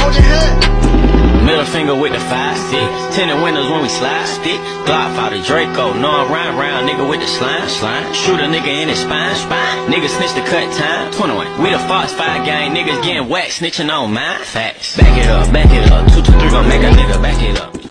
hold your head. Middle finger with the 5-6. Tinted windows when we slide stick. Glock out the Draco. No, I'm round nigga with the slime. Shoot a nigga in his spine. Niggas snitch the cut time. 21. We the Fox 5 gang. Niggas getting whacked snitching on mine. Facts. Back it up. 2 2 3 gon' make a nigga back it up.